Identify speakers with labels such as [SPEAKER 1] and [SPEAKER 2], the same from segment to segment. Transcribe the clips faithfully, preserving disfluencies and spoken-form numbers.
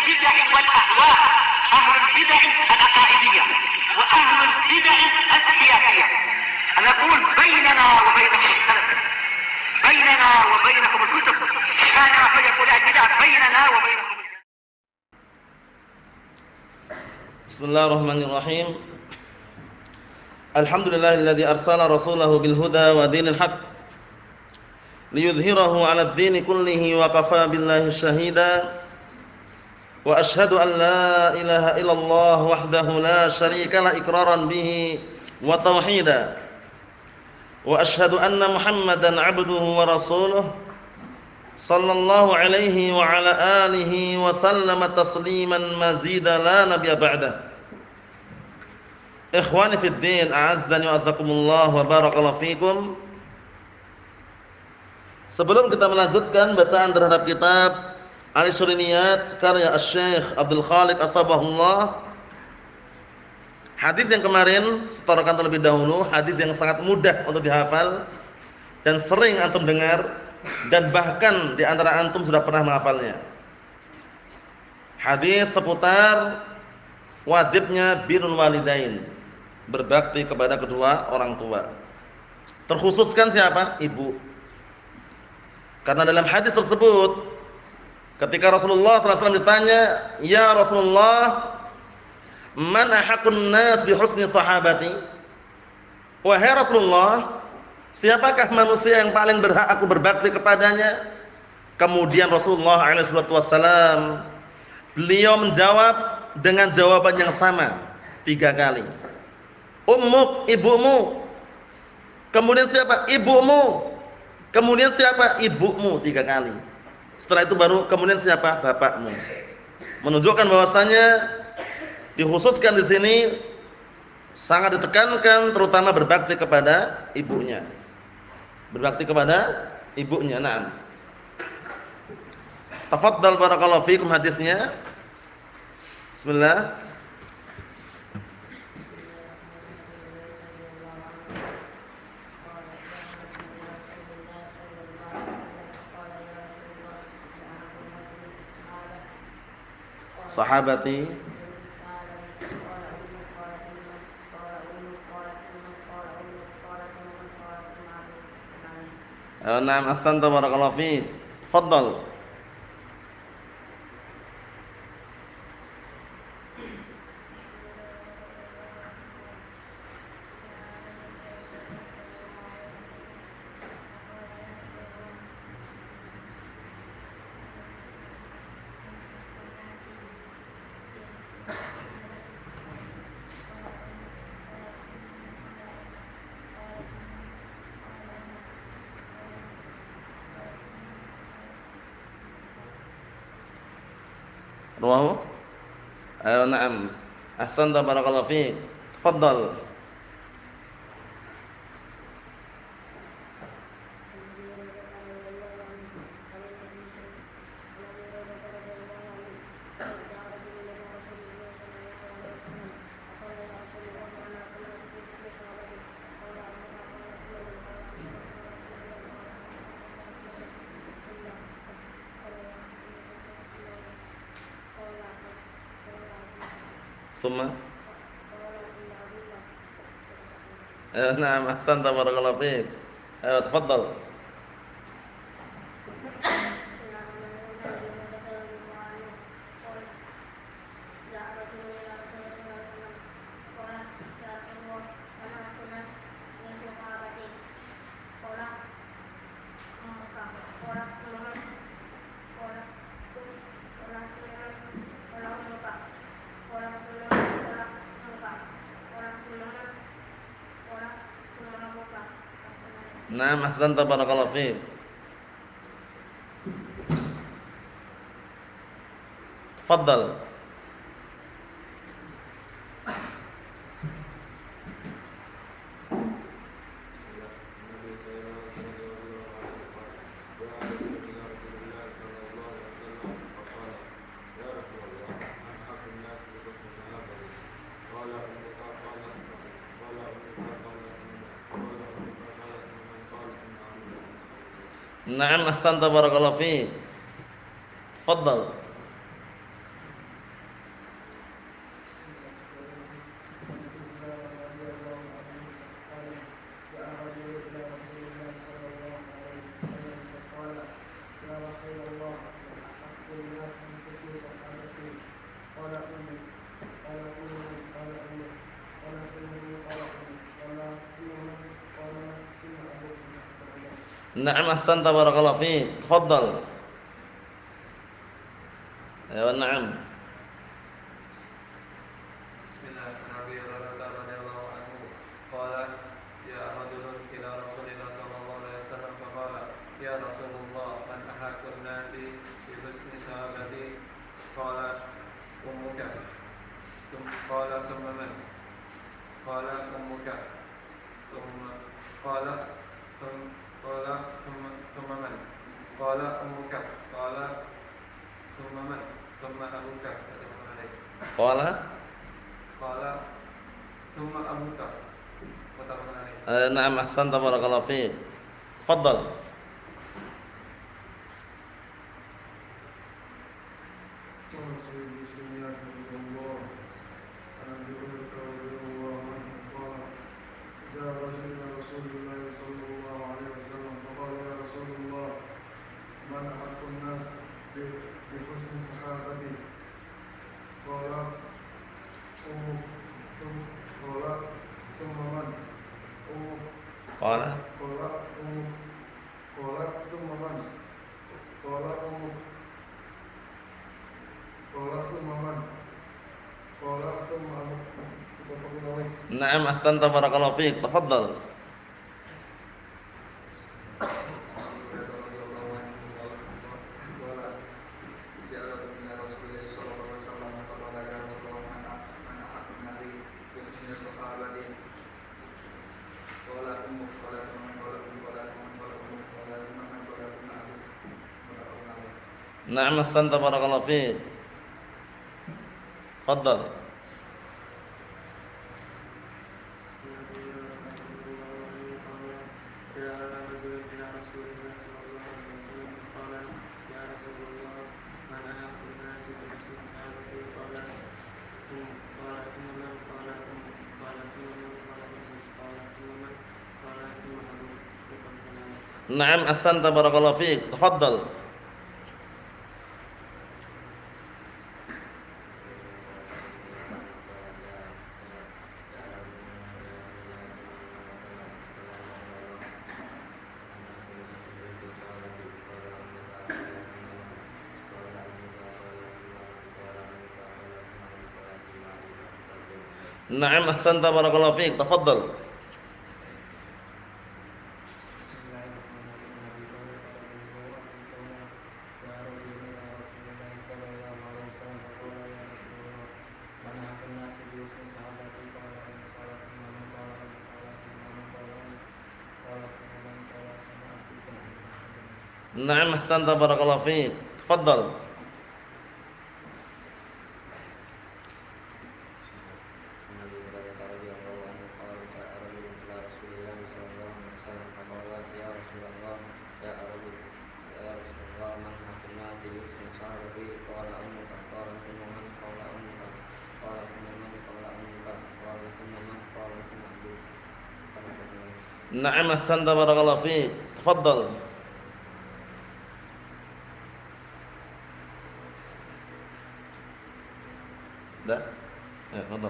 [SPEAKER 1] البدع والأهواء، أهل البدع العقائدية وأهل البدع السياسية. أنا أقول بيننا وبينكم السلف، بيننا وبينكم الكتب، كان أحد يقول البدع بيننا وبينكم.
[SPEAKER 2] Bismillahirrahmanirrahim. Alhamdulillahilladzi arsala rasulahu bil huda wa dinil haq liyudhhirahu 'alad dini kullihi wa kafaa billahi shahida. Wa asyhadu an la ilaha illallah wahdahu la syarika la iqraran bihi wa tauhida. Wa asyhadu anna Muhammadan 'abduhu wa rasuluhu sallallahu alaihi wa ala alihi wa sallama tasliman mazida la nabiyya ba'dah. Ikhwani fid din, a'azzani wa azzakumullah wa barakallahu fikum. Sebelum kita melanjutkan bacaan terhadap kitab Al-Ishriyat karya Asy-Syaikh Abdul Khaliq As-Sabahullah, hadis yang kemarin setorakan terlebih dahulu, hadis yang sangat mudah untuk dihafal dan sering antum dengar dan bahkan di antara antum sudah pernah menghafalnya. Hadis seputar wajibnya birrul walidain, berbakti kepada kedua orang tua. Terkhususkan siapa? Ibu. Karena dalam hadis tersebut ketika Rasulullah sallallahu alaihi wasallam ditanya, "Ya Rasulullah, man ahaqqun nas bi husni sahabati?" Wahai Rasulullah, siapakah manusia yang paling berhak aku berbakti kepadanya? Kemudian Rasulullah alaihi wasallam beliau menjawab dengan jawaban yang sama tiga kali. Ummuk, ibumu. Kemudian siapa? Ibumu. Kemudian siapa? Ibumu, tiga kali. Setelah itu baru kemudian siapa? Bapakmu. Menunjukkan bahwasanya dikhususkan di sini sangat ditekankan terutama berbakti kepada ibunya. Berbakti kepada ibunya. Naam. Tafadhal barakallahu fikum hadisnya. Bismillah. Sahabati Naam, ahsanta barakallahu fiik. Tafadhal. Rawahu? Ayo, na'am. Ahsanta barakallahu fiik. Tafadhal. Summa eh, Naam, ahsanta barakallahu fiik. Ayo, tafadhal. Naam, ahsanta barakallahu fiik. Tafadhal. Naam, ahsanta barakallahu fiik. Tafadhal. Na'am ahsanta barakallahu fiik. Tafadhal. Ya, na'am. Qala Eh, na'am ahsanta barakallahu fiik. Tafadhal. Qala Na'am ahsanta barakallahu fiik. Tafadhal. Na'am ahsanta barakallahu fiik. Tafadhal. Na'am ahsanta barakallahu fiik. Tafadhal. Na'am ahsanta barakallahu fiik. Tafadhal. Na'am ahsanta barakallahu fiik. Tafadhal. Na'am ahsanta barakallahu fiik. Tafadhal. Dah. Ya, tafadhal.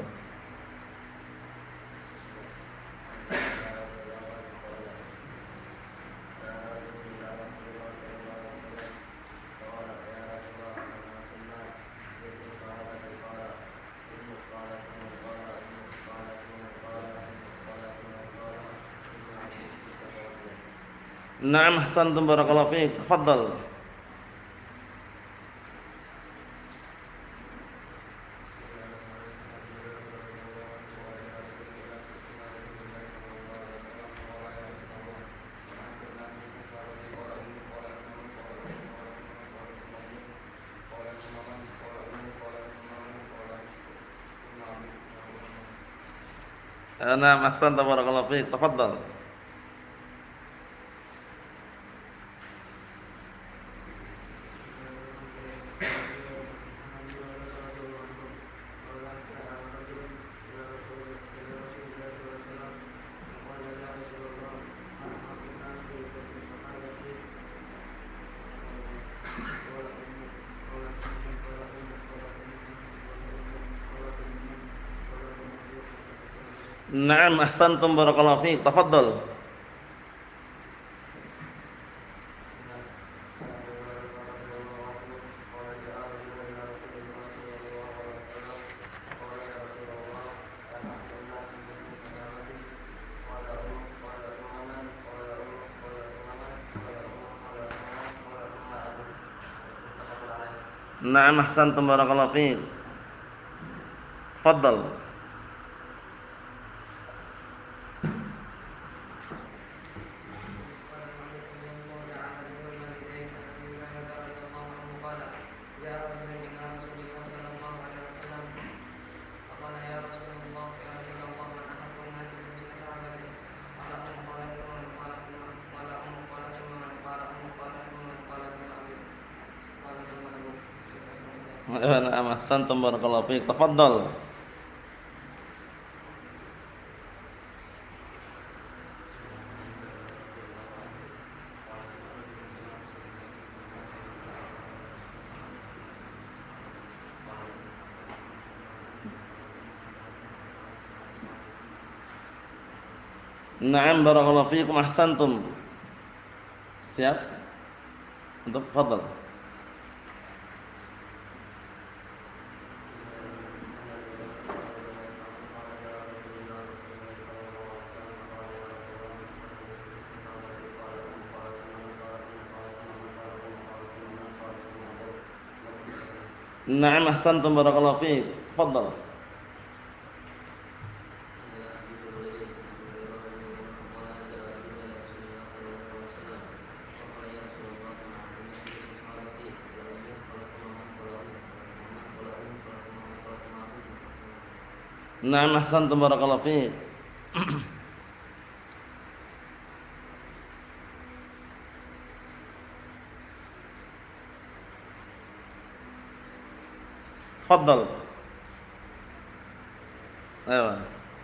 [SPEAKER 2] Na'am ahsantum barakallahu fiik. Tafadhal. Na'am ahsantum barakallahu fiik. Tafadhal. Na'am ahsantum barakallahu fiik. Tafadhal. Na'am, ahsantum, barakallahu fiik. Tafadhal. Na'am, ahsantum, barakallahu fiik. Tafadhal. Na'am, barakallahu fiikum, ahsantum. Siap? Untuk tafadhal. Na'am, ahsantum, barakallahu fiik. Tafadhal. Na'am, ahsantum, barakallahu fiik. Tafadhal. Ayo.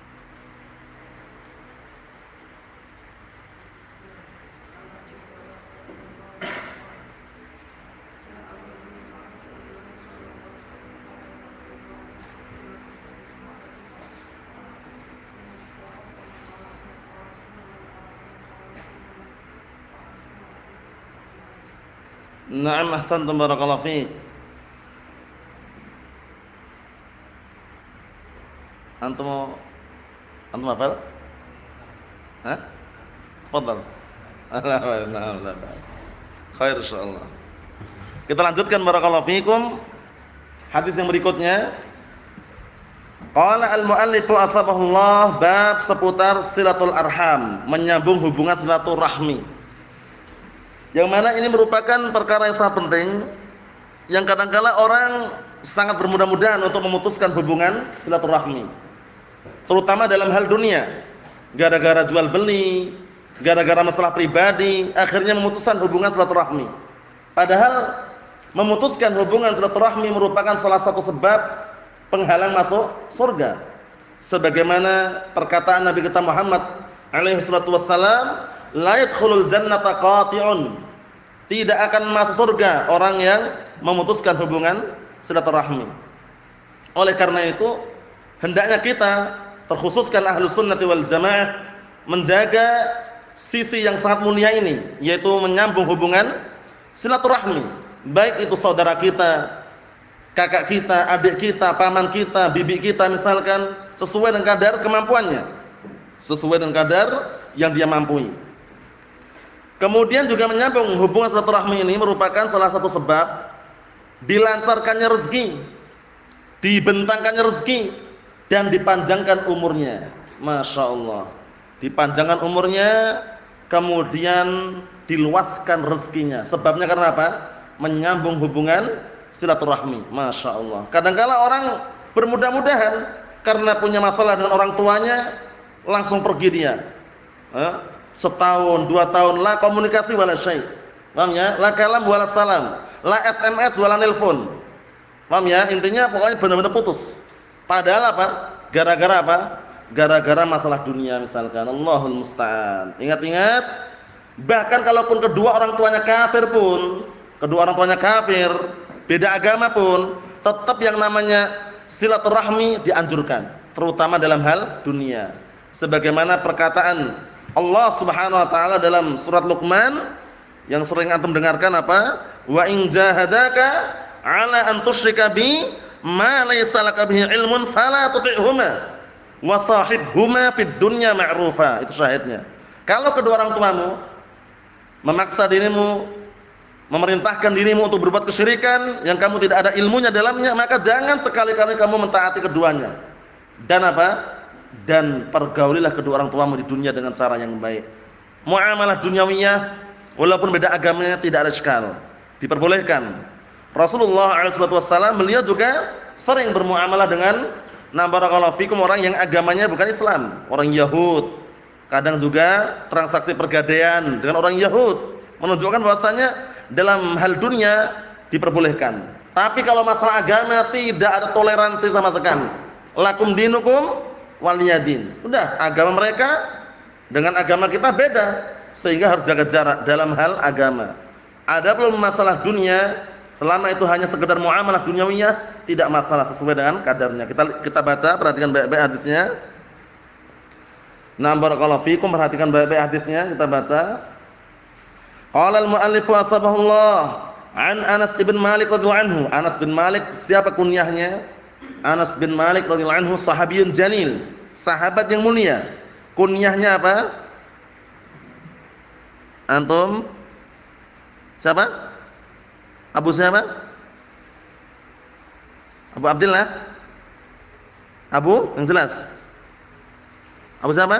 [SPEAKER 2] Na'am, ahsantum, barakallahu fiik. Antum antum hafal? Hah? Tafadhal. Na'am, la ba'as. Khair insyaallah. Kita lanjutkan, barakallahu fiikum. Hadis yang berikutnya. Qala al-mu'allifu asbahullah, bab seputar silatul arham, menyambung hubungan silaturahmi. Yang mana ini merupakan perkara yang sangat penting, yang kadang-kala orang sangat bermudah-mudahan untuk memutuskan hubungan silaturahmi, terutama dalam hal dunia, gara-gara jual beli, gara-gara masalah pribadi, akhirnya memutuskan hubungan silaturahmi. Padahal memutuskan hubungan silaturahmi merupakan salah satu sebab penghalang masuk surga. Sebagaimana perkataan Nabi kita Muhammad alaihi salatu wassalam, la yadkhulul jannata qati'un, tidak akan masuk surga orang yang memutuskan hubungan silaturahmi. Oleh karena itu, hendaknya kita, terkhususkan ahlus sunnati wal jamaah, menjaga sisi yang sangat mulia ini, yaitu menyambung hubungan silaturahmi, baik itu saudara kita, kakak kita, adik kita, paman kita, bibi kita misalkan, sesuai dengan kadar kemampuannya, sesuai dengan kadar yang dia mampu. Kemudian juga menyambung hubungan silaturahmi ini merupakan salah satu sebab dilancarkannya rezeki, dibentangkannya rezeki, dan dipanjangkan umurnya. Masya Allah, dipanjangkan umurnya, kemudian diluaskan rezekinya. Sebabnya karena apa? Menyambung hubungan silaturahmi. Masya Allah. Kadang-kala orang bermudah-mudahan karena punya masalah dengan orang tuanya, langsung pergi dia. Eh? Setahun, dua tahun, la komunikasi wala syai'. Paham ya? La kalam wala salam, la S M S wala nelpon. Paham ya? Intinya pokoknya benar-benar putus. Padahal apa? Gara-gara apa? Gara-gara masalah dunia misalkan. Allahul musta'an. Ingat-ingat, bahkan kalaupun kedua orang tuanya kafir pun, kedua orang tuanya kafir, beda agama pun, tetap yang namanya silaturahmi dianjurkan, terutama dalam hal dunia. Sebagaimana perkataan Allah Subhanahu wa taala dalam surat Luqman yang sering antum dengarkan apa? Wa in jahadaka 'ala an tusyrika bi ma laysa laka bihi ilmun fala tuti'huma wa sahibhuma fid dunya ma'rufa. Itu syahidnya. Kalau kedua orang tuamu memaksa dirimu memerintahkan dirimu untuk berbuat kesyirikan yang kamu tidak ada ilmunya dalamnya, maka jangan sekali-kali kamu mentaati keduanya. Dan apa? Dan pergaulilah kedua orang tuamu di dunia dengan cara yang baik. Muamalah dunyawiyah walaupun beda agamanya tidak ada iskal, diperbolehkan. Rasulullah shallallahu alaihi wasallam beliau juga sering bermuamalah dengan na barakallahu fikum orang yang agamanya bukan Islam, orang Yahud. Kadang juga transaksi pergadaian dengan orang Yahud, menunjukkan bahwasanya dalam hal dunia diperbolehkan. Tapi kalau masalah agama tidak ada toleransi sama sekali. Lakum dinukum waliyadin. Udah, agama mereka dengan agama kita beda, sehingga harus jaga jarak dalam hal agama. Adapun masalah dunia, selama itu hanya sekedar muamalah duniawiyah, tidak masalah, sesuai dengan kadarnya. Kita kita baca, perhatikan baik-baik hadisnya. Nah, barakallahu fikum, perhatikan baik-baik hadisnya, kita baca. Qala al-mu'allif wa sabahullah an Anas bin Malik radhiyallahu anhu. Anas bin Malik, siapa kunyahnya? Anas bin Malik radhiyallahu anhu sahabiyun jalil, sahabat yang mulia. Kunyahnya apa? Antum? Siapa? Abu siapa? Abu Abdillah? Abu yang jelas. Abu siapa?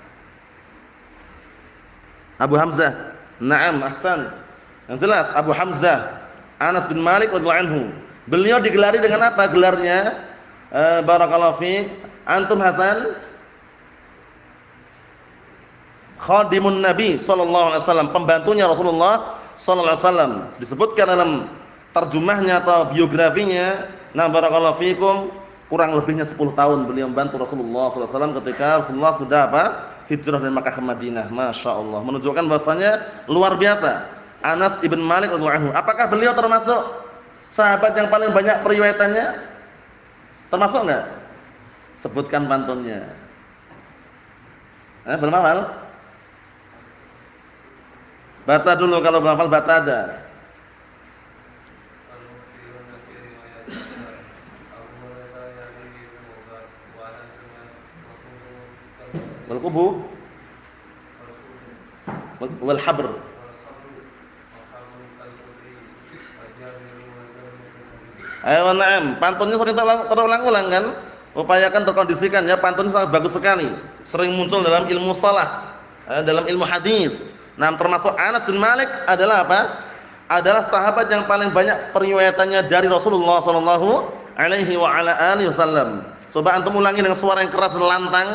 [SPEAKER 2] Abu Hamzah. Naam, ahsan. Yang jelas Abu Hamzah Anas bin Malik radhiyallahu anhu. Beliau digelari dengan apa gelarnya? E, barakallahu fiik. Antum Hasan? Khadimun Nabi sallallahu alaihi wasallam, pembantunya Rasulullah sallallahu alaihi wasallam. Disebutkan dalam terjemahnya atau biografinya, nah barakallahu fiikum, kurang lebihnya sepuluh tahun beliau membantu Rasulullah sallallahu alaihi wasallam ketika Rasulullah sudah apa? Hijrah dari Makkah ke Madinah. Masya Allah, menunjukkan bahwasanya luar biasa Anas ibn Malik radhiyallahu anhu. Apakah beliau termasuk sahabat yang paling banyak periwayatannya? Termasuk enggak? Sebutkan pantunnya. Eh, belum hafal? Baca dulu, kalau belum hafal baca aja. Wal qubu wal habr. Ayo, na'am, pantunnya sering terulang-ulang kan? Upayakan terkondisikan ya, pantunnya sangat bagus sekali. Sering muncul dalam ilmu mustalah, eh, dalam ilmu hadis. Nah, termasuk Anas bin Malik adalah apa? Adalah sahabat yang paling banyak periwayatannya dari Rasulullah sallallahu alaihi wa ala alihi wasallam. Coba antum ulangi dengan suara yang keras dan lantang.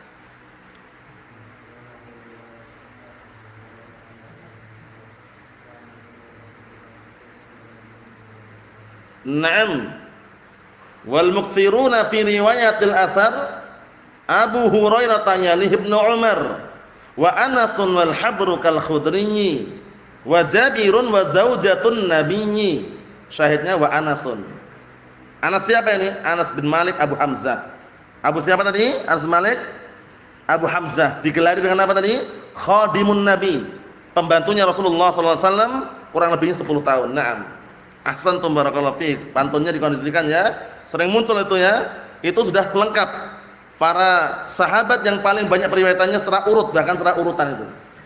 [SPEAKER 2] Naam. Wal mukthiruna fi riwayatil athar Abu Hurairah tanyalih Ibnu Umar wa Anasun wal habru kal khudri wa Jabirun wa zaujatun nabiyyi. Syahidnya wa Anasun. Anas siapa ini? Anas bin Malik Abu Hamzah. Abu siapa tadi? Anas bin Malik Abu Hamzah. Digelari dengan apa tadi? Khadimun Nabi, pembantunya Rasulullah sallallahu alaihi wasallam, kurang lebihnya sepuluh tahun. Naam. Ahsantum barakallahu fiik. Pantunnya dikondisikan ya. Sering muncul itu ya. Itu sudah lengkap. Para sahabat yang paling banyak periwayatannya secara urut, bahkan secara urutan itu.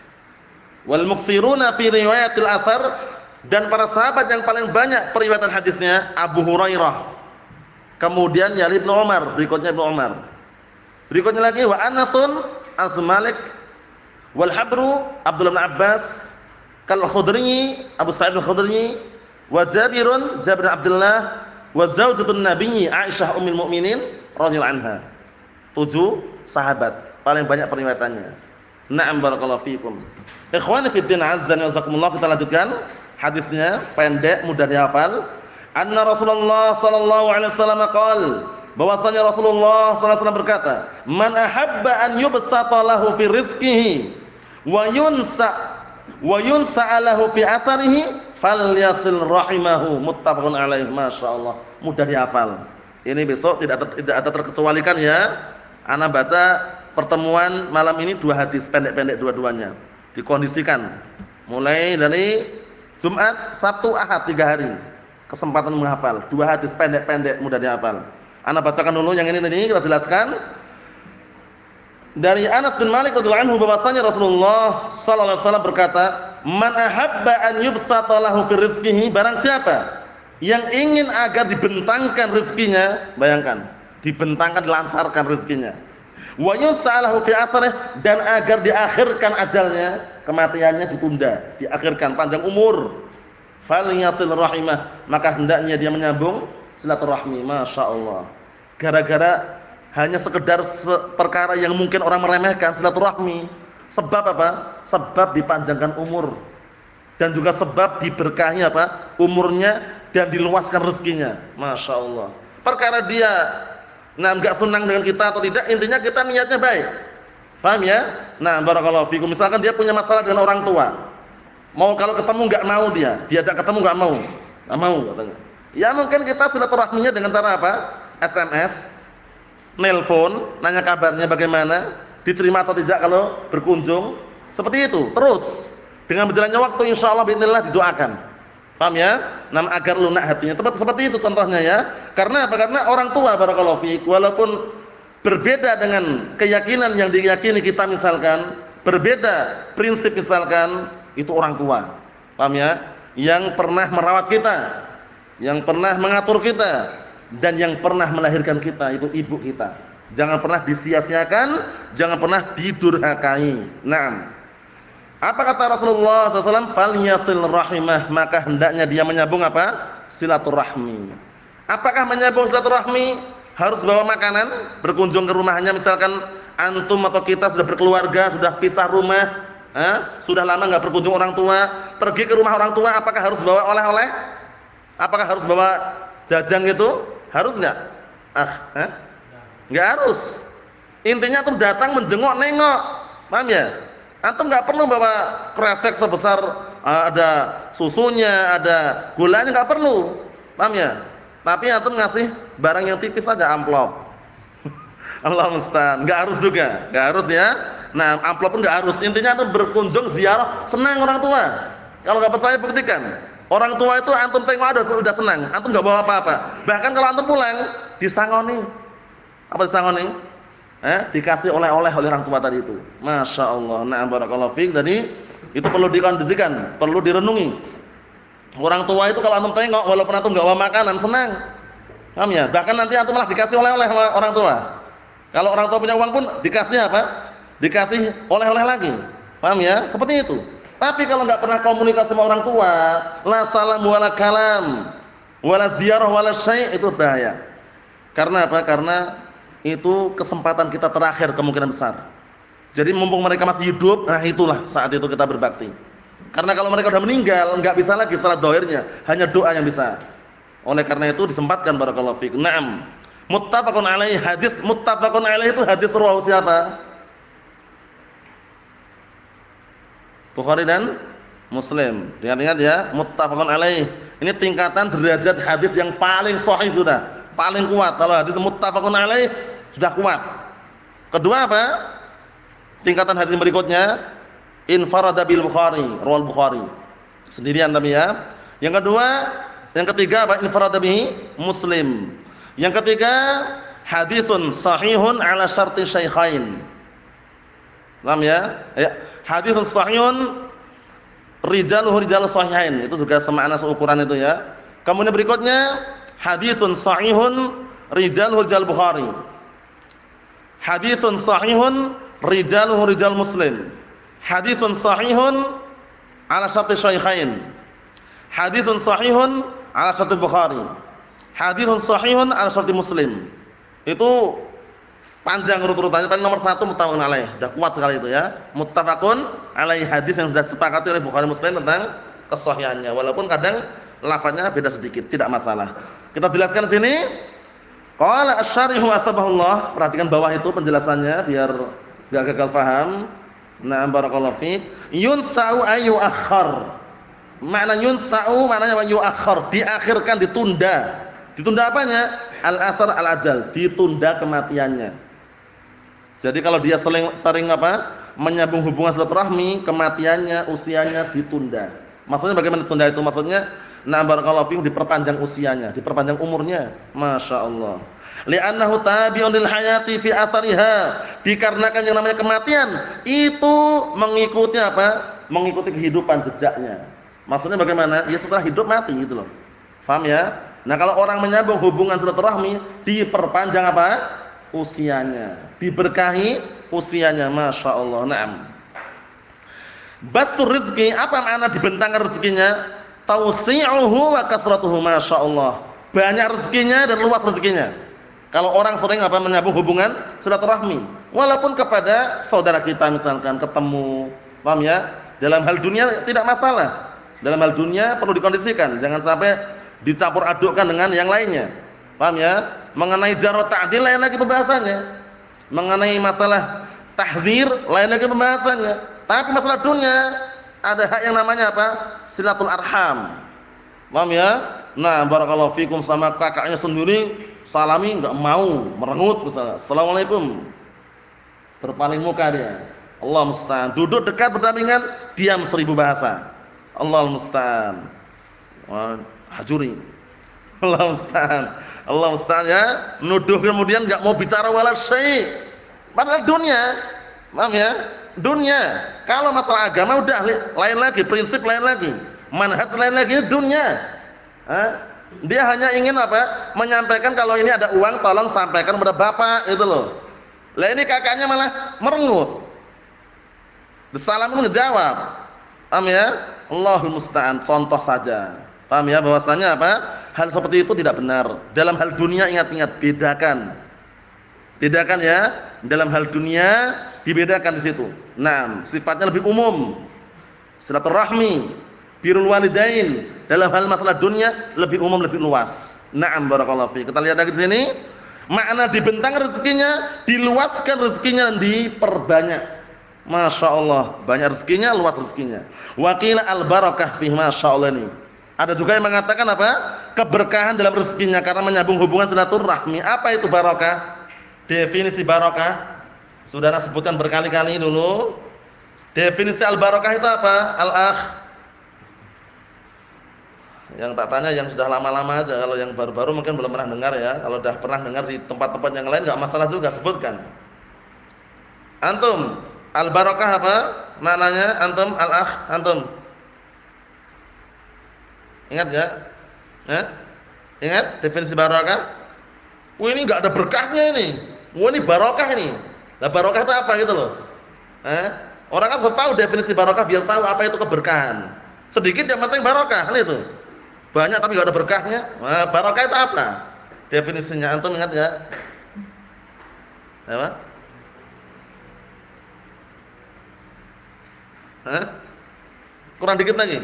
[SPEAKER 2] Wal mukthiruna fi riwayatil athar, dan para sahabat yang paling banyak periwayatan hadisnya Abu Hurairah. Kemudian yali Ibnu Umar, berikutnya Ibnu Umar. Berikutnya lagi wa Anasun Anas Malik wal habru Abdullah bin Abbas kal Khudri Abu Sa'id al-Khudri wa Jabirun Jabir bin Abdullah wa zaujatun Nabi Aisyah ummul mukminin radhiyallahu anha. Tujuh sahabat paling banyak periwayatannya. Na'am barakallahu fikum. Ikhwani fid din azza wa jazakumullah, kita lanjutkan hadisnya, pendek mudah dihafal. Anna Rasulullah sallallahu alaihi wasallam qaal, bahwasanya Rasulullah sallallahu alaihi wasallam berkata, "Man ahabba an yubsata lahu fi rizqihi wa yunsa wa yunsa lahu fi atharihi falyasil rahimahu." Muttafaqun alaih. Masyaallah, mudah dihafal. Ini besok tidak ter, tidak ada terkecualikan ya. Ana baca pertemuan malam ini dua hadis pendek-pendek dua-duanya. Dikondisikan mulai dari Jumat, Sabtu, Ahad, tiga hari. Kesempatan menghafal. Dua hadis pendek-pendek mudah dihafal. Ana bacakan dulu yang ini tadi kita jelaskan. Dari Anas bin Malik radhiyallahu anhu bahwasanya Rasulullah sallallahu alaihi wasallam berkata, Man ahabba an yubsata lahu fi rizqihi, barang siapa yang ingin agar dibentangkan rezekinya, bayangkan, dibentangkan, dilancarkan rezekinya. Wa yus'alahu fi atharihi, dan agar diakhirkan ajalnya, kematiannya ditunda, diakhirkan, panjang umur. Falyasil rahimah, maka hendaknya dia menyambung silaturahmi. Masya Allah. Gara-gara hanya sekedar perkara yang mungkin orang meremehkan, silaturahmi. Sebab apa? Sebab dipanjangkan umur, dan juga sebab diberkahi apa? Umurnya, dan diluaskan rezekinya. Masya Allah. Perkara dia nah enggak senang dengan kita atau tidak, intinya kita niatnya baik. Paham ya? Nah, barakallahu fikum. Misalkan dia punya masalah dengan orang tua, mau kalau ketemu enggak mau, dia diajak ketemu enggak mau, enggak mau katanya. Ya mungkin kita silaturahminya dengan cara apa? S M S, nelpon, nanya kabarnya bagaimana, diterima atau tidak kalau berkunjung, seperti itu. Terus dengan berjalannya waktu, insyaallah bismillah didoakan. Paham ya? Nah, agar lunak hatinya. Seperti seperti itu contohnya ya. Karena apa? Karena orang tua barakallahu fiik, walaupun berbeda dengan keyakinan yang diyakini kita, misalkan berbeda prinsip, misalkan itu orang tua. Paham ya? Yang pernah merawat kita, yang pernah mengatur kita, dan yang pernah melahirkan kita, itu ibu kita. Jangan pernah disia-siakan, jangan pernah didurhakai. Naam. Apa kata Rasulullah shallallahu alaihi wasallam? Falyasil rahimah, maka hendaknya dia menyambung apa? Silaturahmi. Apakah menyambung silaturahmi harus bawa makanan, berkunjung ke rumahnya, misalkan antum atau kita sudah berkeluarga, sudah pisah rumah, eh? sudah lama enggak berkunjung orang tua, pergi ke rumah orang tua, apakah harus bawa oleh-oleh? Apakah harus bawa jajan gitu? Harus enggak? Ah, eh? Enggak harus. Intinya tuh datang menjenguk, nengok. Paham ya? Antum enggak perlu bawa kresek sebesar uh, ada susunya, ada gulanya, enggak perlu. Paham ya? Tapi antum ngasih barang yang tipis aja, amplop. Allah musta'an. Enggak harus juga, enggak harus ya. Nah, amplop pun enggak harus. Intinya antum berkunjung ziarah, senang orang tua. Kalau enggak percaya buktikan. Orang tua itu antum tengok ada sudah senang, antum enggak bawa apa-apa. Bahkan kalau antum pulang disangoni. Apa disangoni? Eh, dikasih oleh-oleh oleh orang tua tadi itu. Masya Allah. Na'am barakallahu fiik. Jadi itu perlu dikondisikan, perlu direnungi. Orang tua itu kalau antum tengok, walaupun antum enggak bawa makanan, senang. Paham ya? Bahkan nanti antum malah dikasih oleh-oleh sama orang tua. Kalau orang tua punya uang pun dikasih apa? Dikasih oleh-oleh lagi. Paham ya? Seperti itu. Tapi kalau enggak pernah komunikasi sama orang tua, la salam wala kalam, wala ziyarah wala syai', itu bahaya. Karena apa? Karena itu kesempatan kita terakhir kemungkinan besar. Jadi mumpung mereka masih hidup, nah itulah saat itu kita berbakti. Karena kalau mereka sudah meninggal, enggak bisa lagi salat dohirnya, hanya doa yang bisa. Oleh karena itu disempatkan, barakallahu fiik. Naam. Muttafaqun alaihi, hadis muttafaqun alaihi itu hadis riwayat siapa? Bukhari dan Muslim. Ingat-ingat ya, muttafaqun alaihi. Ini tingkatan derajat hadis yang paling sahih sudah, paling kuat. Kalau hadis muttafaqun alaihi sudah kuat. Kedua apa? Tingkatan hadis berikutnya infarada bil Bukhari, riwayat Bukhari. Sendirian tapi ya. Yang kedua, yang ketiga apa? Infarada bihi Muslim. Yang ketiga, hadisun sahihun ala syarti syaikhain. Paham ya? Ya, hadisun sahihun rijaluhu rijalus sahihain. Itu juga semakna seukuran itu ya. Kemudian berikutnya, hadisun sahihun rijaluhu rijal Bukhari. Haditsun sahihun rijaluhu rijal Muslim. Haditsun sahihun ala syarti syaikhain. Haditsun sahihun ala syarti Bukhari. Haditsun sahihun ala syarti Muslim. Itu panjang urut-urutannya, tapi nomor satu muttafaqun alaih. Sudah kuat sekali itu ya. Muttafaqun alaih, hadis yang sudah disepakati oleh Bukhari Muslim tentang kesahihannya. Walaupun kadang lafaznya beda sedikit, tidak masalah. Kita jelaskan sini. Qala asy-syarihu asbahullah, perhatikan bawah itu penjelasannya biar enggak gagal paham. Na'am barakallahu fiik. Yunsa'u ayu akhar. Makna yunsa'u maknanya wa yu'akhkhar, diakhirkan, ditunda. Ditunda apanya? Al-athar al-ajal, ditunda kematiannya. Jadi kalau dia sering, sering apa? Menyambung hubungan silaturahmi, kematiannya, usianya ditunda. Maksudnya bagaimana ditunda itu? Maksudnya na'am barakallahu fiik, diperpanjang usianya, diperpanjang umurnya. Masya Allah. Li'annahu tabi'un lil hayati fi athariha. Dikarenakan yang namanya kematian itu mengikuti apa? mengikuti kehidupan jejaknya. Maksudnya bagaimana? Ya setelah hidup mati gitu loh. Paham ya? Nah, kalau orang menyambung hubungan silaturahmi, diperpanjang apa? Usianya. Diberkahi usianya, Masya Allah. Naam. Bastur rizki, apa makna dibentangkan rezekinya? Tausi'uhu wa kasratuhu, Masya Allah. Banyak rezekinya dan luas rezekinya. Kalau orang sering apa menyambung hubungan silaturahmi, walaupun kepada saudara kita misalkan ketemu, paham ya? Dalam hal dunia tidak masalah. Dalam hal dunia perlu dikondisikan, jangan sampai dicampur adukkan dengan yang lainnya. Paham ya? Mengenai jarh ta'dil lain lagi pembahasannya. Mengenai masalah tahdzir lain lagi pembahasannya. Tapi masalah dunia ada hak yang namanya apa? Silatul arham. Paham ya? Nah, barakallahu fikum, sama kakaknya sendiri salami enggak mau, merengut misalnya. Assalamualaikum. Berpaling muka dia. Allah musta'an. Duduk dekat berdampingan, diam seribu bahasa. Allah musta'an. Hajuri. Allah musta'an. Allah musta'an ya. Nuduh kemudian enggak mau bicara wala syai'. Padahal dunia. Paham ya? Dunia. Kalau masalah agama udah lain lagi, prinsip lain lagi, manhaj lain lagi, dunia. Hah? Dia hanya ingin apa? Menyampaikan kalau ini ada uang tolong sampaikan kepada bapak, itu loh. Lah ini kakaknya malah merengut. Salam pun ngejawab. Paham ya? Allahul musta'an, contoh saja. Paham ya bahwasanya apa? Hal seperti itu tidak benar. Dalam hal dunia ingat-ingat, bedakan. Bedakan ya. Dalam hal dunia dibedakan di situ. Nah, sifatnya lebih umum. Silaturahmi, birrul walidain, dalam hal masalah dunia lebih umum, lebih luas. Na'am barakallahu fi. Kita lihat lagi di sini. Makna dibentang rezekinya, diluaskan rezekinya dan diperbanyak. Masya Allah, banyak rezekinya, luas rezekinya. Wa qila al barakah fi, masya Allah ini. Ada juga yang mengatakan apa? Keberkahan dalam rezekinya karena menyambung hubungan silaturahmi. Apa itu barakah? Definisi barakah sudah saya sebutkan berkali-kali dulu. Definisi al barakah itu apa? Al-akh. Yang tak tanya yang sudah lama-lama aja, kalau yang baru-baru mungkin belum pernah dengar ya. Kalau sudah pernah dengar di tempat-tempat yang lain enggak masalah juga, sebutkan. Antum, al-barakah apa? Maknanya antum, al-akh, antum. Ingat enggak? Eh? Ingat definisi barakah? Wah, ini enggak ada berkahnya ini. Wah, ini barakah ini. Lah barakah itu apa gitu loh. Eh? Orang kan harus tahu definisi barakah biar tahu apa itu keberkahan. Sedikit yang penting barakah, kan itu. Banyak tapi enggak ada berkahnya. Nah, barakah itu apa? Definisinya antum ingat enggak? Apa? Hah? Kurang dikit lagi.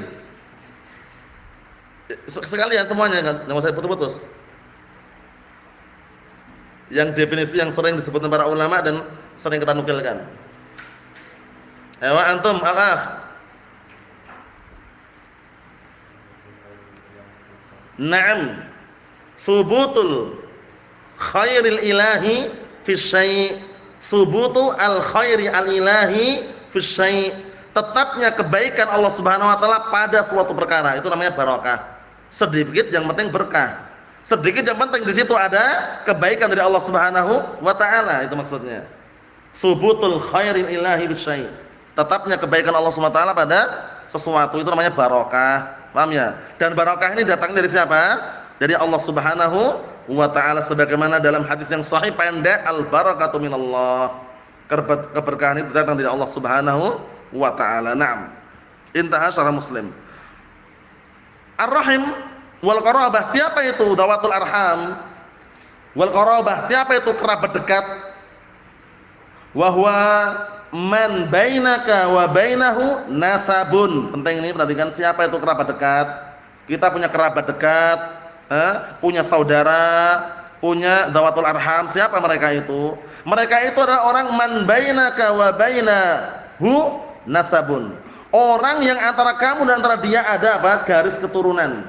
[SPEAKER 2] Sekalian semuanya, enggak usah putus-putus. Yang definisi yang sering disebutkan para ulama dan sering kita nukilkan. Ayo antum al-akh. Naam. Subutul khairil ilahi fi syai'. Subutu al khairi al ilahi fi syai'. Tetapnya kebaikan Allah Subhanahu wa taala pada suatu perkara. Itu namanya barakah. Sedikit yang penting berkah. Sedikit yang penting di situ ada kebaikan dari Allah Subhanahu wa taala, itu maksudnya. Subutul khairil ilahi fi syai'. Tetapnya kebaikan Allah Subhanahu wa taala pada sesuatu, itu namanya barakah. Paham ya? Dan barakah ini datangnya dari siapa? Dari Allah Subhanahu wa taala sebagaimana dalam hadis yang sahih pendek, al barakatu minallah. Keberkahan itu datang dari Allah Subhanahu wa taala. Naam. Intaha syarah Muslim. Ar-rahim wal qarabah, siapa itu? Dawatul arham. Wal qarabah, siapa itu? Kerabat dekat. Wa huwa man bainaka wa bainahu nasabun. Penting ini, perhatikan, siapa itu kerabat dekat? Kita punya kerabat dekat, eh? punya saudara, punya dawatul arham. Siapa mereka itu? Mereka itu adalah orang man bainaka wa bainahu nasabun. Orang yang antara kamu dan antara dia ada apa? Garis keturunan.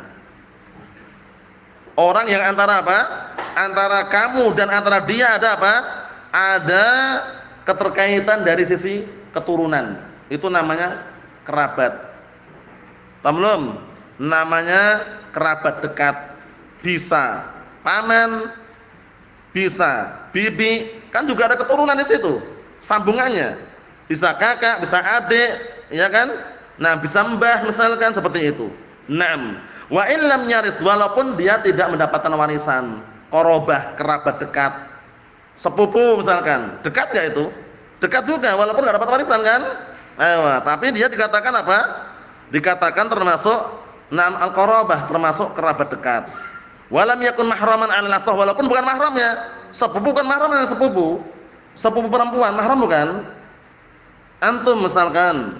[SPEAKER 2] Orang yang antara apa? Antara kamu dan antara dia ada apa? Ada keterkaitan dari sisi keturunan. Itu namanya kerabat. Paham belum? Namanya kerabat dekat. Bisa paman, bisa bibi, kan juga ada keturunan di situ. Sambungannya. Bisa kakak, bisa adik, ya kan? Nah, bisa mbah misalkan seperti itu. Naam. Wa in lam yaris, walaupun dia tidak mendapatkan warisan, qarabah, kerabat dekat. Sepupu misalkan, dekat enggak itu? Dekat juga walaupun enggak dapat warisan kan? Ayo, tapi dia dikatakan apa? Dikatakan termasuk naam al-qarabah, termasuk kerabat dekat. Walam yakun mahraman 'ala nasah, walaupun bukan mahramnya. Sepupu kan mahram dengan sepupu. Sepupu perempuan mahram bukan? Antum misalkan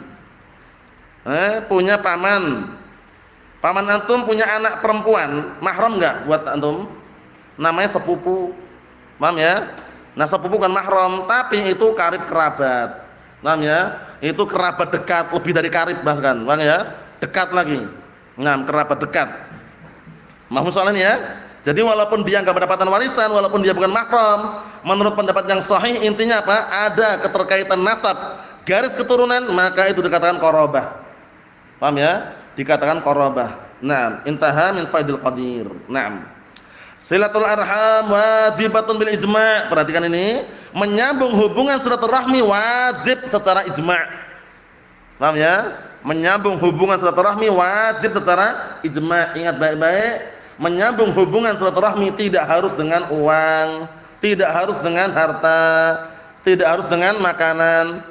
[SPEAKER 2] eh punya paman. Paman antum punya anak perempuan, mahram enggak buat antum? Namanya sepupu. Paham ya? Nah, sepupu kan mahram, tapi itu karib kerabat. Paham ya? Itu kerabat dekat, lebih dari karib bahkan. Paham ya? Dekat lagi. Nah, kerabat dekat. Mahfum soalan ya? Jadi walaupun dia enggak mendapatkan warisan, walaupun dia bukan mahram, menurut pendapat yang sahih intinya apa? Ada keterkaitan nasab, garis keturunan, maka itu dikatakan qarabah. Paham ya? Dikatakan qarabah. Naam, intaha min faidil qadir. Naam. Silatul arham wajibatun bil ijma'. Perhatikan ini, menyambung hubungan silaturahmi wajib secara ijma'. Paham ya? Menyambung hubungan silaturahmi wajib secara ijma'. Ingat baik-baik, menyambung hubungan silaturahmi tidak harus dengan uang, tidak harus dengan harta, tidak harus dengan makanan.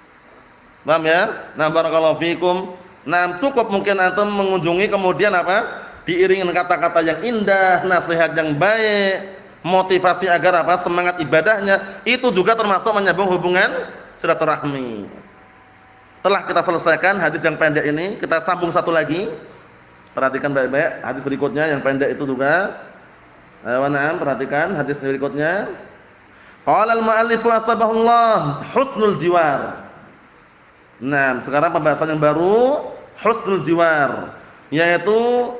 [SPEAKER 2] Paham ya? Nah, barakallahu fikum. Nah, cukup mungkin antum mengunjungi kemudian apa? Diiringi dengan kata-kata yang indah, nasihat yang baik, motivasi agar apa? Semangat ibadahnya, itu juga termasuk menyambung hubungan silaturahmi. Telah kita selesaikan hadis yang pendek ini, kita sambung satu lagi. Perhatikan baik-baik hadis berikutnya yang pendek itu juga. Ayo na'am, perhatikan hadis berikutnya. Qala al-mu'allif asbahullah husnul jiwar. Nah, sekarang pembahasan yang baru, husnul jiwar, yaitu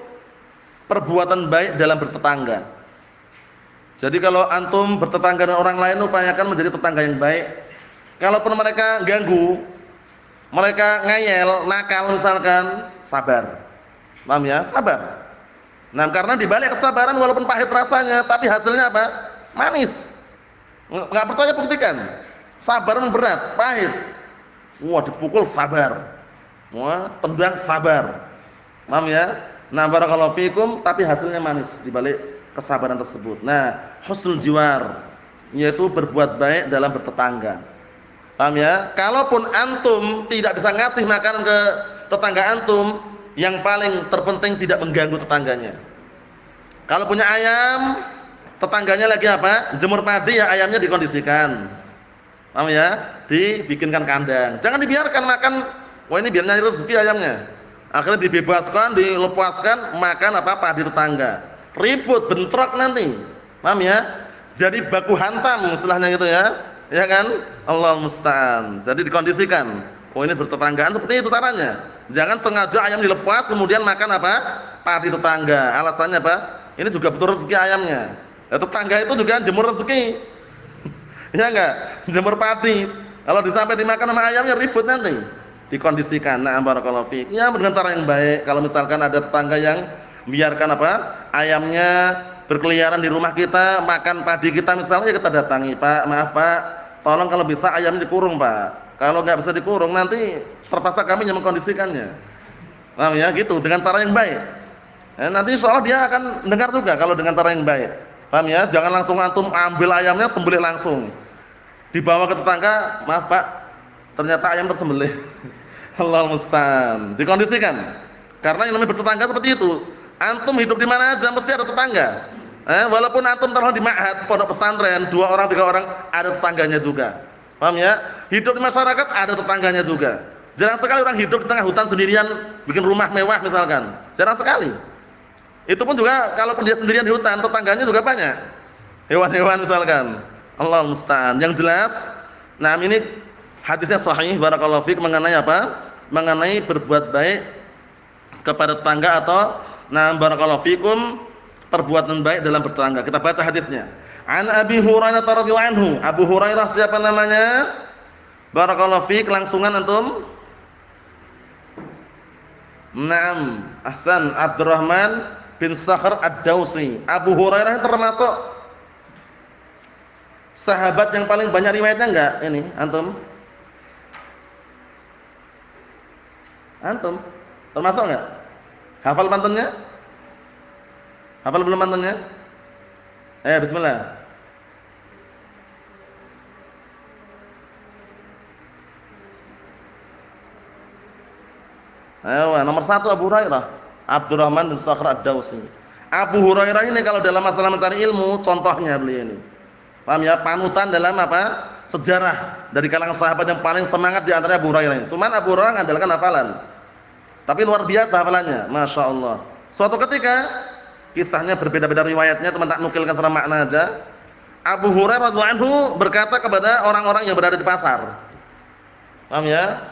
[SPEAKER 2] perbuatan baik dalam bertetangga. Jadi kalau antum bertetangga dengan orang lain, upayakan menjadi tetangga yang baik. Kalaupun mereka ganggu, mereka ngeyel, nakal misalkan, sabar. Paham ya? Sabar. Nah, karena di balik kesabaran walaupun pahit rasanya, tapi hasilnya apa? Manis. Enggak percaya buktikan. Sabar memang berat, pahit. Wah, dipukul sabar. Wah, tendang sabar. Paham ya? Nah, barakallahu fikum, tapi hasilnya manis di balik kesabaran tersebut. Nah, husnul jiwar, yaitu berbuat baik dalam bertetangga. Paham ya? Kalaupun antum tidak bisa ngasih makanan ke tetangga antum, yang paling terpenting tidak mengganggu tetangganya. Kalau punya ayam, tetangganya lagi apa? Jemur padi, ya ayamnya dikondisikan. Paham ya? Dibikinkan kandang. Jangan dibiarkan makan, wah ini biar nyari rezeki ayamnya. Akhirnya dibebaskan, dilepaskan makan apa? Padi tetangga. Ribut, bentrok nanti. Paham ya? Jadi baku hantam istilahnya gitu ya. Ya kan? Allah musta'an. Jadi dikondisikan. Oh ini bertetanggaan seperti itu caranya. Jangan sengaja ayam dilepas kemudian makan apa? Padi tetangga. Alasannya apa? Ini juga butuh rezeki ayamnya. Ya, tetangga itu juga jemur rezeki. Ya enggak? Jemur padi. Kalau disampai dimakan sama ayamnya ribut nanti. Dikondisikan. Nah, barakallahu fiik. Ya, dengan cara yang baik. Kalau misalkan ada tetangga yang biarkan apa? Ayamnya berkeliaran di rumah kita, makan padi kita misalnya, ya kita datangi, "Pak, maaf Pak, tolong kalau bisa ayamnya dikurung, Pak. Kalau enggak bisa dikurung nanti terpaksa kami yang mengkondisikannya." Paham ya? Gitu, dengan cara yang baik. Eh, nanti insyaallah dia akan dengar juga kalau dengan cara yang baik. Paham ya? Jangan langsung antum ambil ayamnya sembelih langsung. Dibawa ke tetangga, "Maaf Pak, ternyata ayam tersembelih." Allah musta'an. Dikondisikan. Karena yang namanya bertetangga seperti itu. Antum hidup di mana aja mesti ada tetangga. Eh, walaupun antum taruh di ma'had, pondok pesantren, dua orang, tiga orang, ada tetangganya juga. Paham ya? Hidup di masyarakat ada tetangganya juga. Jarang sekali orang hidup di tengah hutan sendirian bikin rumah mewah misalkan. Jarang sekali. Itu pun juga kalaupun dia sendirian di hutan, tetangganya juga banyak. Hewan-hewan misalkan. Allah musta'an. Yang jelas, nah ini hadisnya sahih barakallahu fiik mengenai apa? Mengenai berbuat baik kepada tetangga atau nah barakallahu fikum perbuatan baik dalam bertetangga. Kita baca hadisnya. An Abi Hurairah radhiyallahu anhu. Abu Hurairah siapa namanya? Barakallahu fiik, langsungan antum. Naam, Ahsan, Abdurrahman bin Sakhr Ad-Dausi. Abu Hurairah termasuk sahabat yang paling banyak riwayatnya enggak ini antum? Antum termasuk enggak? Hafal pantunnya? Hafal belum pantunnya? Eh, bismillah. Ayo, nomor satu Abu Hurairah, Abdurrahman bin Sakhr Ad-Dawsi. Abu Hurairah ini kalau dalam masalah mencari ilmu, contohnya beliau ini. Paham ya? Panutan dalam apa? Sejarah dari kalangan sahabat yang paling semangat di antara Abu Hurairah ini. Cuman Abu Hurairah mengandalkan hafalan. Tapi luar biasa hafalannya, Masya Allah. Suatu ketika, kisahnya berbeda-beda riwayatnya, teman tak nukilkan secara makna aja. Abu Hurairah radhiyallahu anhu berkata kepada orang-orang yang berada di pasar. Paham ya?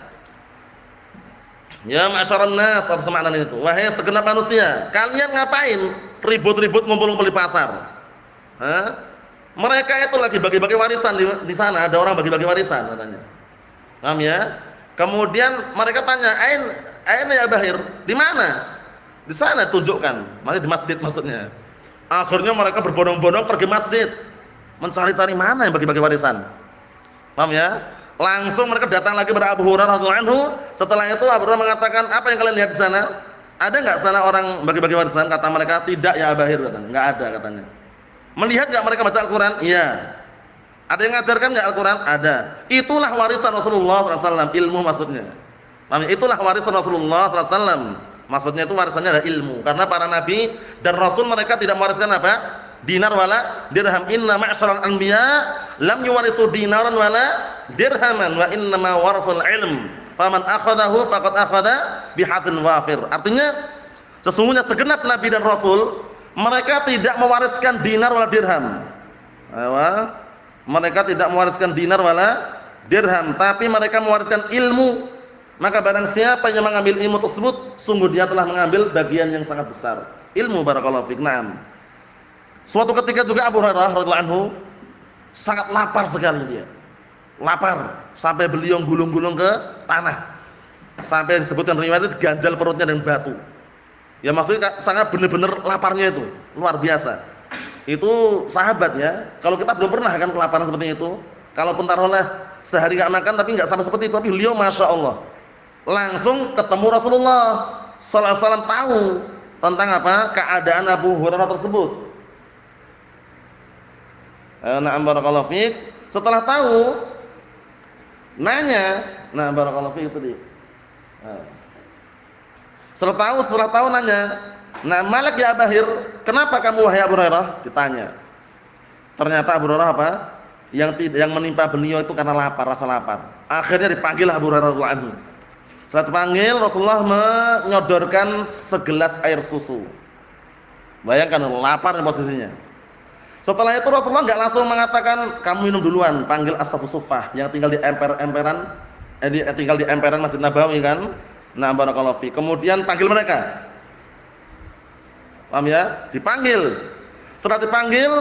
[SPEAKER 2] Ya ma'syaran nas, harus makna itu. Wahai segenap manusia, kalian ngapain ribut-ribut ngumpul-ngumpul di pasar? Hah? Mereka itu lagi bagi-bagi warisan di, di sana, ada orang bagi-bagi warisan katanya. Paham ya? Kemudian mereka tanya, "Ain aina ya Bahir?" Di mana? Di sana, tunjukkan. Maksudnya di masjid maksudnya. Akhirnya mereka berbondong-bondong pergi masjid, mencari-cari mana yang bagi-bagi warisan. Paham ya? Langsung mereka datang lagi kepada Abu Hurairah radhiyallahu anhu. Setelah itu Abu Hurairah mengatakan, "Apa yang kalian lihat di sana? Ada enggak sana orang bagi-bagi warisan?" Kata mereka, "Tidak ya Bahir," katanya. Enggak ada katanya. Melihat enggak mereka baca Al-Qur'an? Iya. Ada yang ngajarkan enggak Al-Qur'an? Ada. Itulah warisan Rasulullah sallallahu alaihi wasallam, ilmu maksudnya. Paham? Itulah warisan Rasulullah sallallahu alaihi wasallam. Maksudnya itu warisannya adalah ilmu. Karena para nabi dan rasul mereka tidak mewariskan apa? Dinar wala dirham. Inna ma'syaral anbiya lam yuwarithu dinaran wala dirhaman wa inna ma warathul ilm. Faman akhadahu faqad akhadha bihadin wafir. Artinya sesungguhnya segenap nabi dan rasul mereka tidak mewariskan dinar wala dirham. Ayo, mereka tidak mewariskan dinar wala dirham, tapi mereka mewariskan ilmu. Maka barang siapa yang mengambil ilmu tersebut, sungguh dia telah mengambil bagian yang sangat besar. Ilmu, barakallahu fik. Naam. Suatu ketika juga Abu Hurairah radhiyallahu anhu sangat lapar sekali dia. Lapar sampai beliau gulung-gulung ke tanah. Sampai disebutkan riwayat itu ganjal perutnya dengan batu. Ya maksudnya sangat benar-benar laparnya itu, luar biasa. Itu sahabat ya. Kalau kita belum pernah kan kelaparan seperti itu. Kalaupun taruhlah sehari enggak makan tapi enggak sampai seperti itu, tapi beliau Masya Allah langsung ketemu Rasulullah sallallahu alaihi wasallam, tahu tentang apa? Keadaan Abu Hurairah tersebut. Na'am barakallahu fiik. Setelah tahu, nanya, nah barakallahu fiik tadi. Nah. Setelah tahu, setelah tahu nanya, "Nah, malak ya Bahir, kenapa kamu wahai Abu Hurairah?" Ditanya. Ternyata Abu Hurairah apa? Yang tidak yang menimpa beliau itu karena lapar, rasa lapar. Akhirnya dipanggil Abu Hurairah radhiyallahu anhu. Setelah dipanggil, Rasulullah menyodorkan segelas air susu. Bayangkan lapar posisinya. Setelah itu Rasulullah enggak langsung mengatakan, "Kamu minum duluan," panggil Ashabus Suffah yang tinggal di emper-emperan, eh, tinggal di emperan Masjid Nabawi kan. Nah, barakallahu fi. Kemudian panggil mereka. Paham ya? Dipanggil. Setelah dipanggil,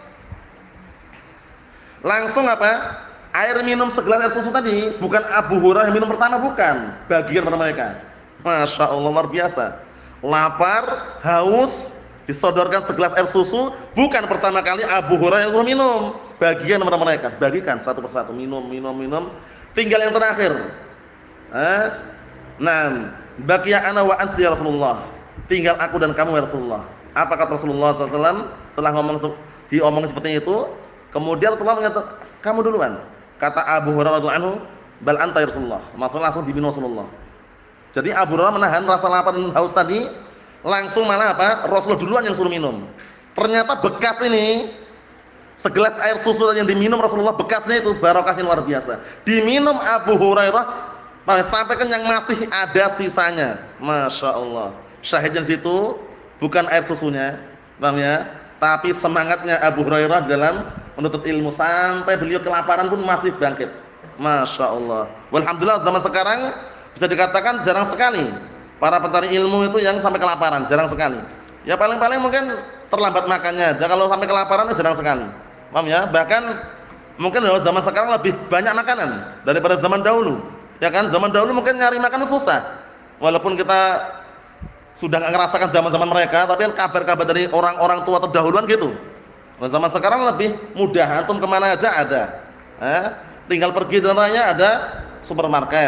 [SPEAKER 2] langsung apa? Air minum segelas air susu tadi bukan Abu Hurairah yang minum pertama, bukan. Bagian pada mereka. Masya Allah, luar biasa. Lapar, haus, disodorkan segelas air susu, bukan pertama kali Abu Hurairah yang suruh minum. Bagian pada mereka, bagikan satu persatu, minum, minum, minum. Tinggal yang terakhir. Eh? Nah, baqiya ana wa anta ya Rasulullah. Tinggal aku dan kamu ya Rasulullah. Apa kata Rasulullah sallallahu alaihi wasallam setelah ngomong diomong seperti itu? Kemudian Rasulullah mengatakan, "Kamu duluan." Kata Abu Hurairah radhiyallahu anhu, "Bal anta ya Rasulullah." Maksudnya langsung diminum Rasulullah. Jadi Abu Hurairah menahan rasa lapar dan haus tadi, langsung malah apa? Rasulullah duluan yang suruh minum. Ternyata bekas ini segelas air susu yang diminum Rasulullah, bekasnya itu barokahnya luar biasa. Diminum Abu Hurairah sampai kenyang, masih ada sisanya. Masya Allah. Syahidnya di situ bukan air susunya, paham ya? Tapi semangatnya Abu Hurairah dalam menuntut ilmu sampai beliau kelaparan pun masih bangkit. Masya Allah. Walhamdulillah zaman sekarang bisa dikatakan jarang sekali para pencari ilmu itu yang sampai kelaparan, jarang sekali. Ya paling-paling mungkin terlambat makannya aja, kalau sampai kelaparan itu jarang sekali. Paham ya? Bahkan mungkin dalam zaman sekarang lebih banyak makanan daripada zaman dahulu. Ya kan? Zaman dahulu mungkin nyari makan susah. Walaupun kita sudah enggak ngerasakan zaman-zaman mereka, tapi kan kabar-kabar dari orang-orang tua terdahuluan gitu. Nah, zaman sekarang lebih mudah, antum kemana aja ada. Eh? Tinggal pergi dan raya ada supermarket,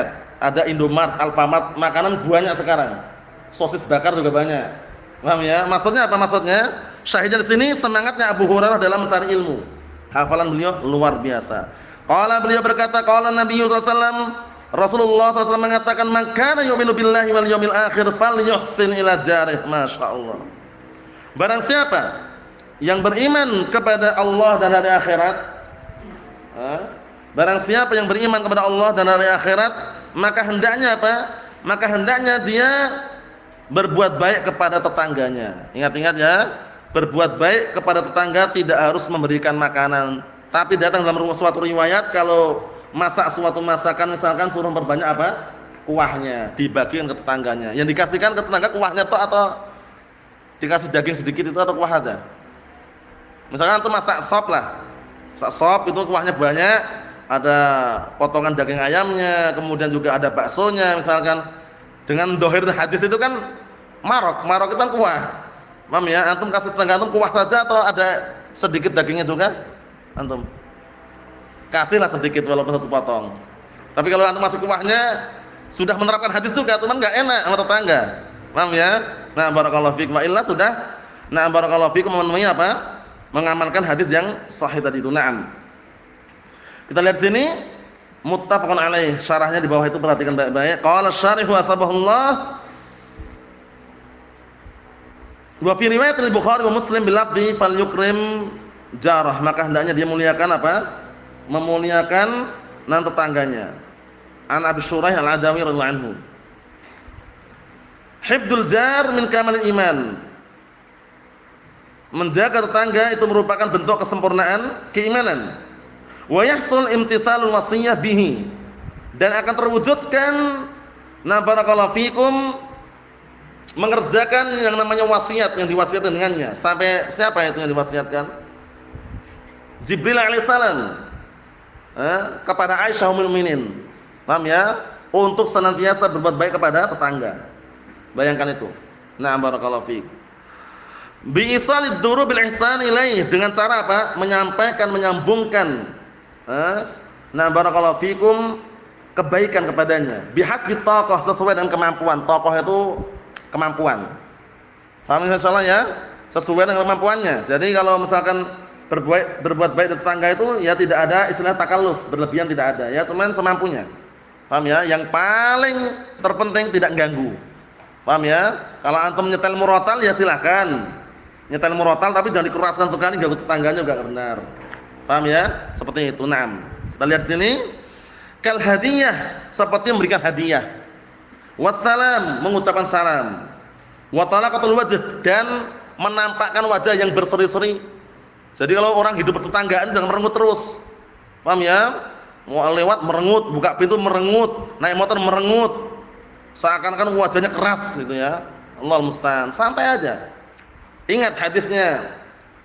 [SPEAKER 2] ada Indomart, Alfamart, makanan banyak sekarang. Sosis bakar juga banyak. Paham ya? Maksudnya apa maksudnya? Syahidnya di sini semangatnya Abu Hurairah dalam mencari ilmu. Hafalan beliau luar biasa. Qala beliau berkata, qala Nabi sallallahu alaihi wasallam, Rasulullah sallallahu alaihi wasallam mengatakan, "Man kana yu'minu billahi wal yawmil akhir falyuhsin ila jarih." Masyaallah. Barang siapa yang beriman kepada Allah dan hari akhirat, barang siapa yang beriman kepada Allah dan hari akhirat, maka hendaknya apa? Maka hendaknya dia berbuat baik kepada tetangganya. Ingat-ingat ya, berbuat baik kepada tetangga tidak harus memberikan makanan, tapi datang dalam suatu riwayat kalau masak suatu masakan misalkan suruh memperbanyak apa? Kuahnya, dibagikan ke tetangganya. Yang dikasihkan ke tetangga kuahnya toh atau dikasih daging sedikit itu atau kuah aja? Misalkan antum masak sop lah. Masak sop itu kuahnya banyak, ada potongan daging ayamnya, kemudian juga ada baksonya misalkan. Dengan dohir hadis itu kan marok, marok itu kan kuah. Paham ya? Antum kasih tetangga antum kuah saja atau ada sedikit dagingnya juga? Antum kasihlah sedikit walaupun satu potong. Tapi kalau antum masih kuahnya, sudah menerapkan hadis juga, cuman enggak enak sama tetangga. Paham ya? Nah, barakallahu fiikum. Wa illa sudah. Nah, barakallahu fiikum memenuhi apa? Mengamalkan hadis yang sahih tadi itu. Naam. Kita lihat sini muttafaqun alaih. Syarahnya di bawah itu perhatikan baik-baik. Qala syarih wa sabahullah. Wa fi riwayat al-Bukhari wa Muslim bil lafzi fal yukrim jarah. Maka hendaknya dia muliakan apa? Memuliakan nan tetangganya. An Abi Syuraih al-Adawi radhiyallahu anhu. Hifdzul jar min kamalil iman. Menjaga tetangga itu merupakan bentuk kesempurnaan keimanan. Wa yahsul imtitsalul wasiyah bihi. Dan akan terwujudkan na barakallahu fikum mengerjakan yang namanya wasiat yang diwasiatkan dengannya. Sampai siapa itu yang diwasiatkan? Jibril alaihissalam eh, kepada Aisyah ummul mukminin. Paham ya? Untuk senantiasa berbuat baik kepada tetangga. Bayangkan itu. Nah, barakallahu fiik. Bi isalid duru bil ihsan ilaih, dengan cara apa? Menyampaikan, menyambungkan eh, nah barakallahu fikum kebaikan kepadanya. Bihasbi taqah, sesuai dengan kemampuan. Taqah itu kemampuan. Paham insyaallah ya? Sesuai dengan kemampuannya. Jadi kalau misalkan berbuat berbuat baik di tetangga itu ya tidak ada istilah takalluf, berlebihan tidak ada ya, cuman semampunya. Paham ya? Yang paling terpenting tidak ganggu. Paham ya? Kalau antum nyetel murotal ya silakan. Nyetel murotal tapi jangan dikeraskan sekali, ganggu tetangganya juga benar. Paham ya? Seperti itu. Naam. Kita lihat sini. Kal hadiyah, seperti memberikan hadiah. Wassalam, mengucapkan salam. Wa talaqatul wajh, dan menampakkan wajah yang berseri-seri. Jadi kalau orang hidup bertetanggaan jangan merengut terus. Paham ya? Mau lewat merengut, buka pintu merengut, naik motor merengut. Seakan-akan wajahnya keras gitu ya. Allahul musta'an. Santai aja. Ingat hadisnya.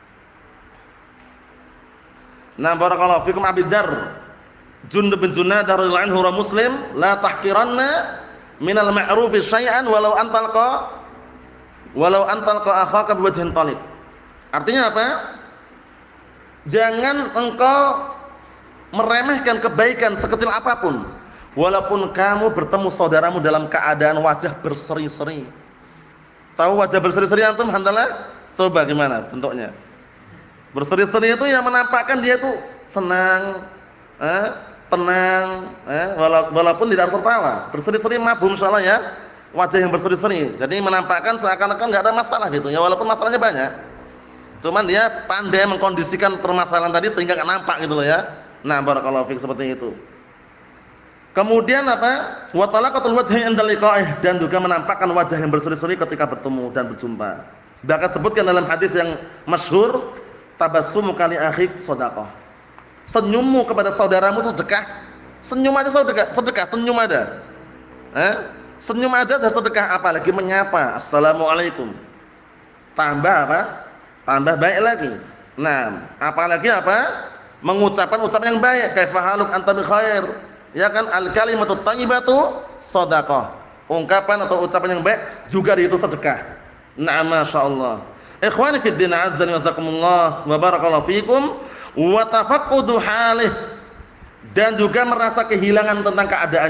[SPEAKER 2] Nah, barakallahu fikum Abi Dzar. Jundub bin Junadah radhiyallahu anhu wa Muslim, la tahqiranna minal ma'rufi syai'an walau antalqa walau antalqa akhaka biwajhin talib. Artinya apa? Jangan engkau meremehkan kebaikan sekecil apapun, walaupun kamu bertemu saudaramu dalam keadaan wajah berseri-seri. Tahu wajah berseri-seri antum? Alhamdulillah. Coba gimana bentuknya? Berseri-seri itu yang menampakkan dia itu senang, eh, tenang, eh, walaupun tidak harus tertawa. Berseri-seri mabum insyaallah ya. Wajah yang berseri-seri. Jadi menampakkan seakan-akan enggak ada masalah gitu ya, walaupun masalahnya banyak. Cuman dia pandai mengkondisikan permasalahan tadi sehingga enggak nampak gitu loh ya. Nah, barakallahu fiik, seperti itu. Kemudian apa? Wa talaqatul wajhi inda liqa'ih, dan juga menampakkan wajah yang berseri-seri ketika bertemu dan berjumpa. Bahkan sebutkan dalam hadis yang masyhur, tabassumuka li akhik shadaqah. Senyummu kepada saudaramu sedekah. Senyum aja sedekah, sedekah senyum ada. Eh? Senyum ada dan sedekah, apalagi menyapa, assalamualaikum. Tambah apa? Tambah baik lagi. Nah, apalagi apa? Mengucapkan ucapan yang baik. Kaifa haluk anta bi khair. Ya kan, al kalimatu thayyibatu shadaqah. Ungkapan atau ucapan yang baik juga itu sedekah. Nah, masyaallah. Ikhwani fid din, azza wa jazakumullah wa barakallahu fikum, wa tafaqqudu halih, dan juga merasa kehilangan tentang keadaannya.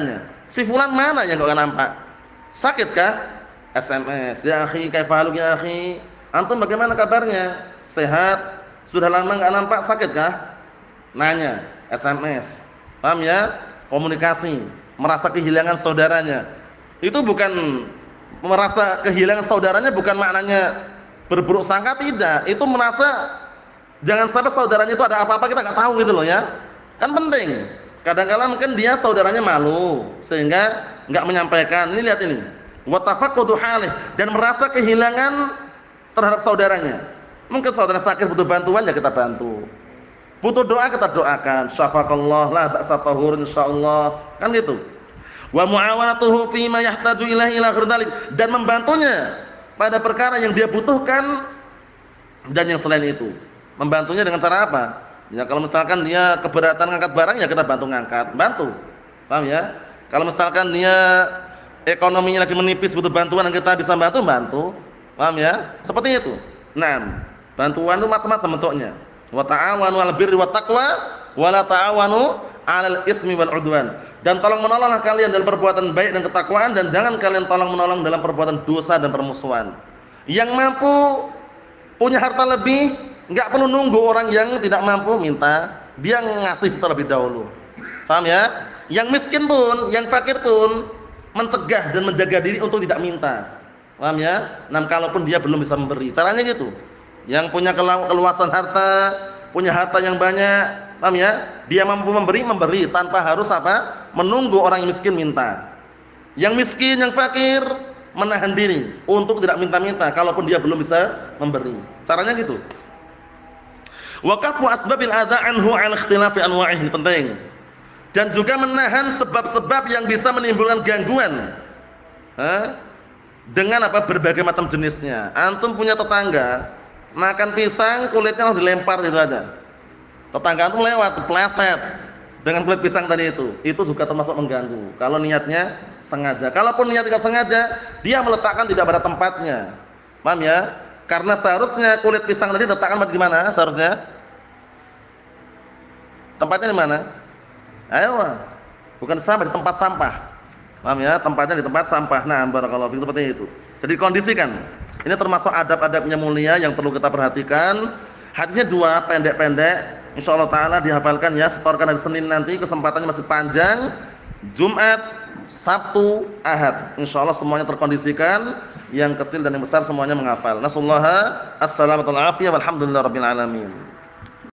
[SPEAKER 2] Si fulan mana yang enggak nampak? Sakit kah? S M S, ya akhi, kaifa haluk ya akhi? Antum bagaimana kabarnya? Sehat? Sudah lama enggak nampak, sakit kah? Nanya, S M S. Paham ya? Komunikasi, merasa kehilangan saudaranya. Itu bukan merasa kehilangan saudaranya, bukan maknanya berburuk sangka, tidak. Itu merasa jangan sampai saudaranya itu ada apa-apa kita enggak tahu gitu loh ya. Kan penting. Kadang-kala mungkin dia saudaranya malu sehingga enggak menyampaikan. Ini lihat ini. Wa tafaqqudu halih, dan merasa kehilangan terhadap saudaranya. Mungkin saudara sakit butuh bantuan, ya kita bantu. Butuh doa, kita doakan. Syafaqallah la ba'sa tahur insyaallah. Kan gitu. Wa muawanatuhu fi ma yahtaju ilaihi ila ghairdalik, dan membantunya pada perkara yang dia butuhkan dan yang selain itu. Membantunya dengan cara apa? Ya kalau misalkan dia keberatan ngangkat barang, ya kita bantu ngangkat, bantu. Paham ya? Kalau misalkan dia ekonominya lagi menipis butuh bantuan dan kita bisa bantu, bantu. Paham ya? Seperti itu. Nah, bantuan itu macam-macam bentuknya. Wa ta'awanu 'alal birri wat taqwa wa la ta'awanu 'alal ismi wal 'udwan. Dan tolong menolonglah kalian dalam perbuatan baik dan ketakwaan, dan jangan kalian tolong menolong dalam perbuatan dosa dan permusuhan. Yang mampu punya harta lebih, enggak perlu nunggu orang yang tidak mampu minta, dia ngasih terlebih dahulu. Paham ya? Yang miskin pun, yang fakir pun mencegah dan menjaga diri untuk tidak minta. Paham ya? Nah, kalaupun dia belum bisa memberi, caranya gitu. Yang punya keluasan harta, punya harta yang banyak, paham ya? Dia mampu memberi, memberi tanpa harus apa? Menunggu orang yang miskin minta. Yang miskin, yang fakir menahan diri untuk tidak minta-minta kalaupun dia belum bisa memberi. Caranya gitu. Wa kafu asbabil adza anhu 'ala ikhtilafi anwa'ihi, penting. Dan juga menahan sebab-sebab yang bisa menimbulkan gangguan. Hah? Dengan apa? Berbagai macam jenisnya. Antum punya tetangga makan pisang, kulitnya langsung dilempar gitu aja. Tetangga antum lewat, pleset dengan kulit pisang tadi itu. Itu juga termasuk mengganggu. Kalau niatnya sengaja. Kalaupun niat tidak sengaja, dia meletakkan tidak pada tempatnya. Paham ya? Karena seharusnya kulit pisang tadi diletakkan di mana? Seharusnya tempatnya di mana? Ayo, bukan sampah, di tempat sampah. Paham ya? Tempatnya di tempat sampah. Nah, barakallahu fiik, seperti itu. Jadi kondisikan. Ini termasuk adab-adabnya mulia yang perlu kita perhatikan. Hadisnya dua, pendek-pendek. Insyaallah taala dihafalkan ya, setorkan hari Senin nanti, kesempatannya masih panjang. Jumat, Sabtu, Ahad. Insyaallah semuanya terkondisikan, yang kecil dan yang besar semuanya menghafal. Nasallaha as-salamata wal afiyah walhamdulillahirabbil alamin.